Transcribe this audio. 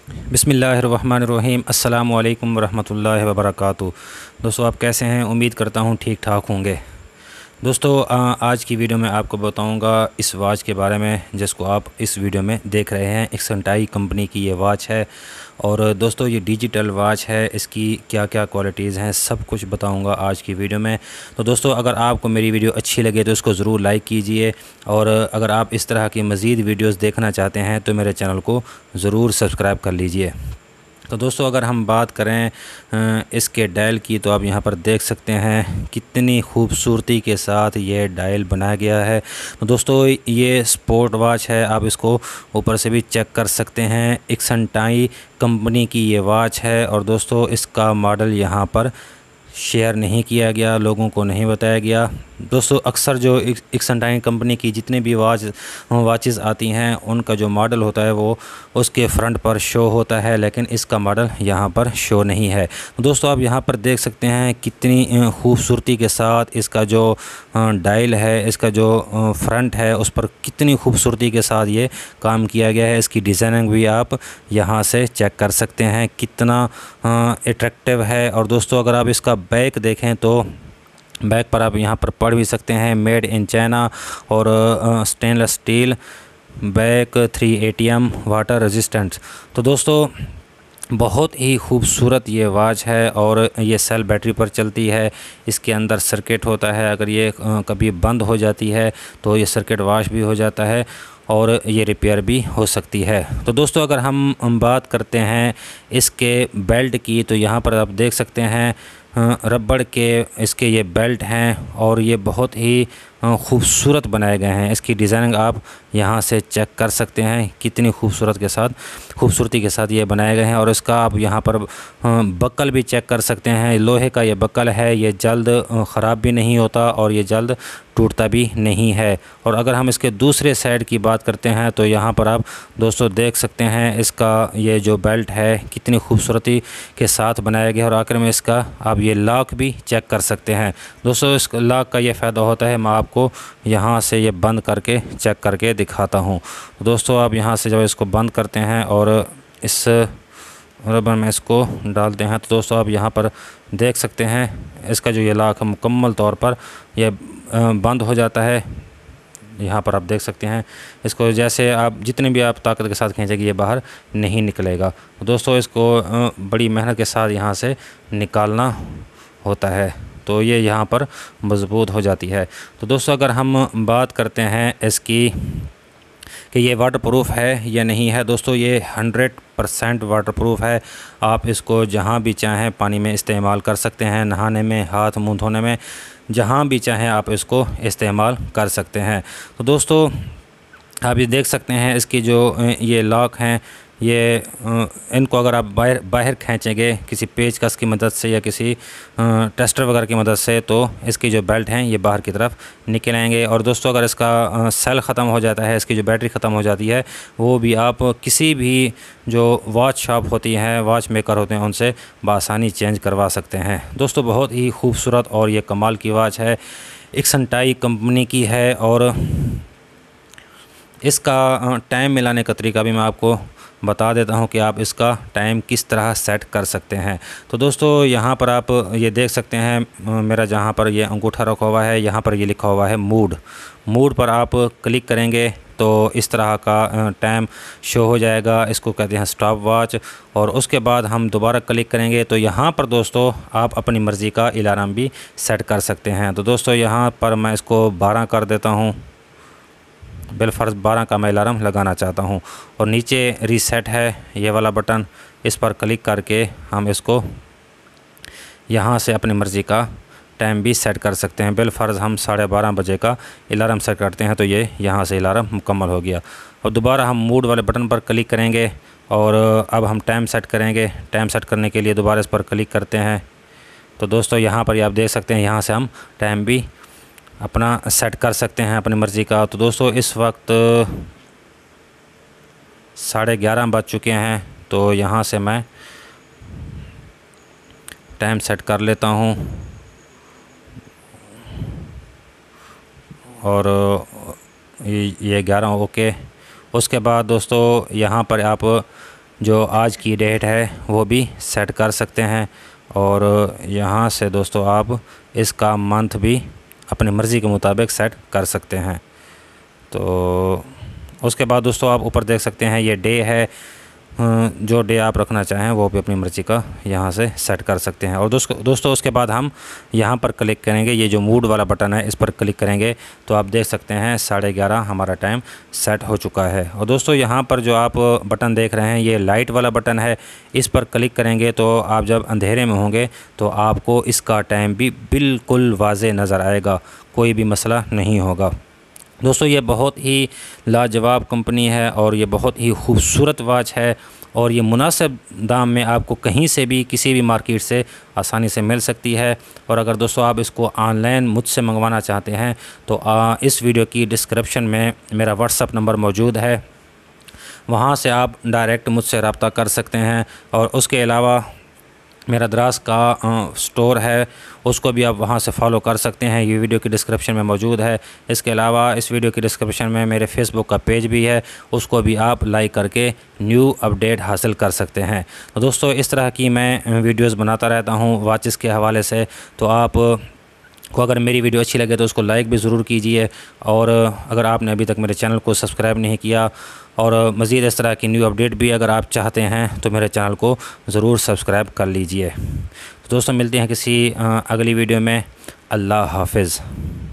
बिस्मिल्लाहिर्रहमानिर्रहीम। अस्सलामु अलैकुम वरहमतुल्लाहि वबरकातुहू। दोस्तों, आप कैसे हैं? उम्मीद करता हूँ ठीक ठाक होंगे। दोस्तों, आज की वीडियो में आपको बताऊंगा इस वॉच के बारे में जिसको आप इस वीडियो में देख रहे हैं। XinTai कंपनी की ये वॉच है और दोस्तों ये डिजिटल वॉच है। इसकी क्या क्या क्वालिटीज़ हैं सब कुछ बताऊंगा आज की वीडियो में। तो दोस्तों, अगर आपको मेरी वीडियो अच्छी लगे तो इसको ज़रूर लाइक कीजिए और अगर आप इस तरह की मज़ीद वीडियोज़ देखना चाहते हैं तो मेरे चैनल को ज़रूर सब्सक्राइब कर लीजिए। तो दोस्तों, अगर हम बात करें इसके डायल की तो आप यहाँ पर देख सकते हैं कितनी खूबसूरती के साथ ये डायल बनाया गया है। तो दोस्तों, ये स्पोर्ट वॉच है, आप इसको ऊपर से भी चेक कर सकते हैं। XinTai कंपनी की ये वॉच है और दोस्तों इसका मॉडल यहाँ पर शेयर नहीं किया गया, लोगों को नहीं बताया गया। दोस्तों, अक्सर जो XinTai कंपनी की जितने भी वाचेस आती हैं उनका जो मॉडल होता है वो उसके फ्रंट पर शो होता है, लेकिन इसका मॉडल यहाँ पर शो नहीं है। दोस्तों, आप यहाँ पर देख सकते हैं कितनी खूबसूरती के साथ इसका जो डायल है, इसका जो फ्रंट है उस पर कितनी खूबसूरती के साथ ये काम किया गया है। इसकी डिज़ाइनिंग भी आप यहाँ से चेक कर सकते हैं कितना अट्रैक्टिव है। और दोस्तों, अगर आप इसका बैक देखें तो बैक पर आप यहाँ पर पढ़ भी सकते हैं मेड इन चाइना और stainless steel back 3 ATM water resistant. तो दोस्तों, बहुत ही खूबसूरत ये वॉच है और ये सेल बैटरी पर चलती है। इसके अंदर सर्किट होता है, अगर ये कभी बंद हो जाती है तो ये सर्किट वॉश भी हो जाता है और ये रिपेयर भी हो सकती है। तो दोस्तों, अगर हम बात करते हैं इसके बेल्ट की तो यहाँ पर आप देख सकते हैं रबड़ के इसके ये बेल्ट हैं और ये बहुत ही खूबसूरत बनाए गए हैं। इसकी डिज़ाइनिंग आप यहाँ से चेक कर सकते हैं कितनी खूबसूरती के साथ ये बनाए गए हैं। और इसका आप यहाँ पर बक्कल भी चेक कर सकते हैं। लोहे का ये बक्कल है, ये जल्द ख़राब भी नहीं होता और ये जल्द टूटता भी नहीं है। और अगर हम इसके दूसरे साइड की बात करते हैं तो यहाँ पर आप दोस्तों देख सकते हैं इसका ये जो बेल्ट है कितनी खूबसूरती के साथ बनाया गया है। और आखिर में इसका आप ये लॉक भी चेक कर सकते हैं। दोस्तों, इस लॉक का ये फ़ायदा होता है, मैं आपको यहाँ से ये बंद करके चेक करके दिखाता हूँ। दोस्तों, आप यहाँ से जब इसको बंद करते हैं और इस रबर में इसको डालते हैं तो दोस्तों आप यहाँ पर देख सकते हैं इसका जो ये लॉक है मुकम्मल तौर पर ये बंद हो जाता है। यहाँ पर आप देख सकते हैं इसको जैसे आप जितने भी आप ताकत के साथ खींचेंगे ये बाहर नहीं निकलेगा। दोस्तों, इसको बड़ी मेहनत के साथ यहाँ से निकालना होता है तो ये यहाँ पर मज़बूत हो जाती है। तो दोस्तों, अगर हम बात करते हैं इसकी कि ये वाटरप्रूफ़ है या नहीं है, दोस्तों ये 100% वाटरप्रूफ़ है। आप इसको जहाँ भी चाहें पानी में इस्तेमाल कर सकते हैं, नहाने में, हाथ मुंह धोने में, जहाँ भी चाहें आप इसको इस्तेमाल कर सकते हैं। तो दोस्तों, आप ये देख सकते हैं इसकी जो ये लॉक हैं ये इनको अगर आप बाहर खींचेंगे किसी पेचकस की मदद से या किसी टेस्टर वगैरह की मदद से तो इसकी जो बेल्ट हैं ये बाहर की तरफ निकल आएंगे। और दोस्तों, अगर इसका सेल ख़त्म हो जाता है, इसकी जो बैटरी ख़त्म हो जाती है, वो भी आप किसी भी जो वॉच शॉप होती हैं, वॉच मेकर होते हैं, उनसे बआसानी चेंज करवा सकते हैं। दोस्तों, बहुत ही खूबसूरत और ये कमाल की वॉच है, XinTai कंपनी की है। और इसका टाइम मिलाने का तरीका भी मैं आपको बता देता हूं कि आप इसका टाइम किस तरह सेट कर सकते हैं। तो दोस्तों, यहाँ पर आप ये देख सकते हैं मेरा जहाँ पर ये अंगूठा रखा हुआ है यहाँ पर ये लिखा हुआ है मूड पर आप क्लिक करेंगे तो इस तरह का टाइम शो हो जाएगा। इसको कहते हैं स्टॉप वॉच। और उसके बाद हम दोबारा क्लिक करेंगे तो यहाँ पर दोस्तों आप अपनी मर्ज़ी का अलार्म भी सेट कर सकते हैं। तो दोस्तों, यहाँ पर मैं इसको 12 कर देता हूँ, बिलफर्ज 12 का मैं अलार्म लगाना चाहता हूं। और नीचे रीसेट है ये वाला बटन, इस पर क्लिक करके हम इसको यहां से अपनी मर्ज़ी का टाइम भी सेट कर सकते हैं। बिलफर्ज हम 12:30 बजे का अलार्म सेट करते हैं तो ये यहां से अलार्म मुकम्मल हो गया। और दोबारा हम मूड वाले बटन पर क्लिक करेंगे और अब हम टाइम सेट करेंगे। टाइम सेट करने के लिए दोबारा इस पर क्लिक करते हैं तो दोस्तों यहाँ पर आप देख सकते हैं यहाँ से हम टाइम भी अपना सेट कर सकते हैं अपनी मर्ज़ी का। तो दोस्तों, इस वक्त 11:30 बज चुके हैं तो यहाँ से मैं टाइम सेट कर लेता हूँ और ये 11 ओके। उसके बाद दोस्तों यहाँ पर आप जो आज की डेट है वो भी सेट कर सकते हैं। और यहाँ से दोस्तों आप इसका मंथ भी अपनी मर्ज़ी के मुताबिक सेट कर सकते हैं। तो उसके बाद दोस्तों आप ऊपर देख सकते हैं ये डे है, जो डे आप रखना चाहें वो भी अपनी मर्ज़ी का यहाँ से सेट कर सकते हैं। और दोस्तों उसके बाद हम यहाँ पर क्लिक करेंगे, ये जो मूड वाला बटन है इस पर क्लिक करेंगे तो आप देख सकते हैं 11:30 हमारा टाइम सेट हो चुका है। और दोस्तों यहाँ पर जो आप बटन देख रहे हैं ये लाइट वाला बटन है, इस पर क्लिक करेंगे तो आप जब अंधेरे में होंगे तो आपको इसका टाइम भी बिल्कुल वाज़े नज़र आएगा, कोई भी मसला नहीं होगा। दोस्तों ये बहुत ही लाजवाब कंपनी है और ये बहुत ही खूबसूरत वॉच है और ये मुनासिब दाम में आपको कहीं से भी किसी भी मार्केट से आसानी से मिल सकती है। और अगर दोस्तों आप इसको ऑनलाइन मुझसे मंगवाना चाहते हैं तो इस वीडियो की डिस्क्रिप्शन में मेरा व्हाट्सअप नंबर मौजूद है, वहाँ से आप डायरेक्ट मुझसे रब्ता कर सकते हैं। और उसके अलावा मेरा द्रास का स्टोर है, उसको भी आप वहाँ से फॉलो कर सकते हैं, ये वीडियो की डिस्क्रिप्शन में मौजूद है। इसके अलावा इस वीडियो की डिस्क्रिप्शन में मेरे फेसबुक का पेज भी है, उसको भी आप लाइक करके न्यू अपडेट हासिल कर सकते हैं। तो दोस्तों इस तरह की मैं वीडियोस बनाता रहता हूँ वॉचेस के हवाले से, तो आप को अगर मेरी वीडियो अच्छी लगे तो उसको लाइक भी ज़रूर कीजिए। और अगर आपने अभी तक मेरे चैनल को सब्सक्राइब नहीं किया और मज़ीद इस तरह की न्यू अपडेट भी अगर आप चाहते हैं तो मेरे चैनल को ज़रूर सब्सक्राइब कर लीजिए। तो दोस्तों मिलते हैं किसी अगली वीडियो में। अल्लाह हाफ़िज़।